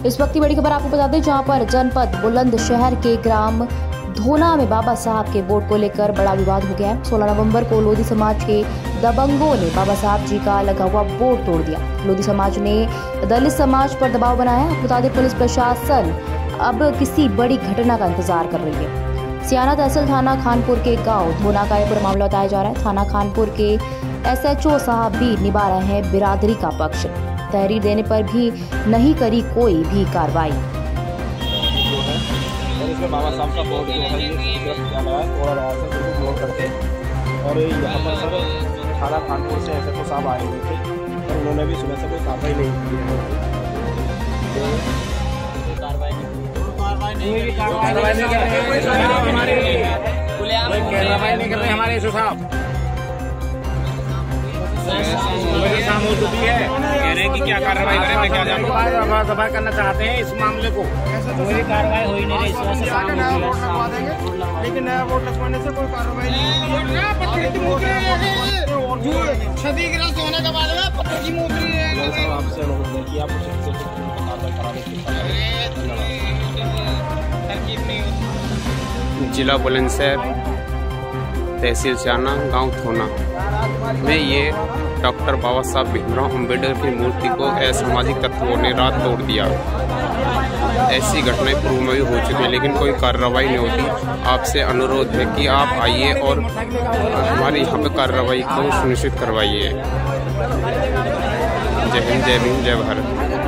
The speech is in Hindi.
इस वक्त की बड़ी खबर आपको बता दें, जहां पर जनपद बुलंदशहर के ग्राम धोना में बाबा साहब के बोर्ड को लेकर बड़ा विवाद हो गया है। 16 नवंबर को लोधी समाज के दबंगों ने बाबा साहब जी का लगा हुआ बोर्ड तोड़ दिया। लोधी समाज ने दलित समाज पर दबाव बनाया। बता दें, पुलिस प्रशासन अब किसी बड़ी घटना का इंतजार कर रही है। सियाना तहसील थाना खानपुर के गांव धोना का यह पूरा मामला बताया जा रहा है। थाना खानपुर के SHO साहब भी निभा रहे हैं बिरादरी का पक्ष। तहरीर देने पर भी नहीं करी कोई भी कार्रवाई। बाबा साहब का बोर्ड जो है ये क्या लगा है, थोड़ा रहा है तो इग्नोर करते। और यहाँ पर सर थाना खानपुर से SHO साहब आए हुए थे और उन्होंने भी सुबह से कोई कार्रवाई नहीं की है। कार्रवाई नहीं कर रहे हमारे SHO साहब। कह रहे हैं कि क्या कार्रवाई करें, मैं क्या जानूं। दबा करना चाहते हैं इस मामले को। कोई कार्रवाई हो ही नहीं रही, लेकिन नया वोट लगवाने से कोई कार्रवाई नहीं क्षतिग्रस्त होने के बाद आपसे अनुरोध है कि आप जिला बुलंदशहर, तहसील सियाना, गांव धोना में ये डॉक्टर बाबा साहब भीमराव अम्बेडकर की मूर्ति को असामाजिक तत्वों ने रात तोड़ दिया। ऐसी घटनाएं पूर्व में भी हो चुकी है, लेकिन कोई कार्रवाई नहीं होती। आपसे अनुरोध है कि आप आइए और हमारे यहाँ पे कार्रवाई को सुनिश्चित करवाइए। जय हिंद, जय भीम, जय भारत।